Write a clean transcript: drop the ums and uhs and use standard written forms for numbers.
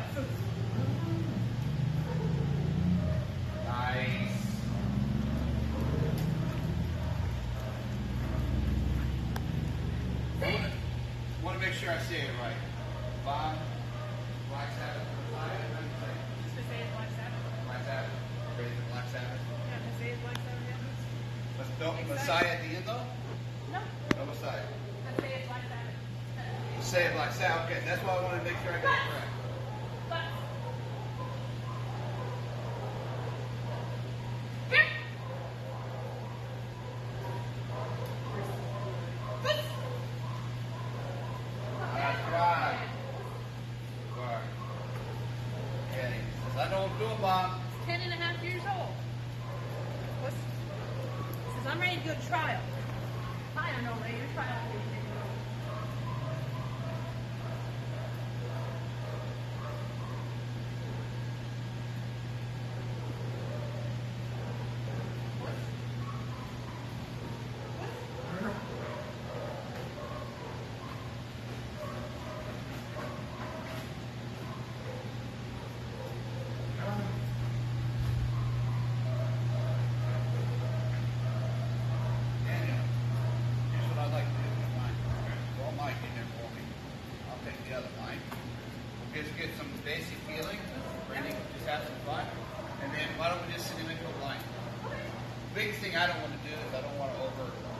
Nice. Want to make sure I say it right. Bob, Black Sabbath, Messiah, how do you say it? Messiah Black Sabbath. Black Sabbath. Praise the Black Sabbath. Yeah, Messiah Black Sabbath. But no Messiah at the end though? No. No Messiah. Messiah Black Sabbath. Say it Black Sabbath. Okay, that's why I wanted to make sure I got it correct. I know I'm doing, Bob. 10 and a half years old. Says, I'm ready to go to trial. I don't know, ready to trial. Just get some basic feeling, breathing, just have some fun, and then why don't we just sit him into a line? The biggest thing I don't want to do is I don't want to over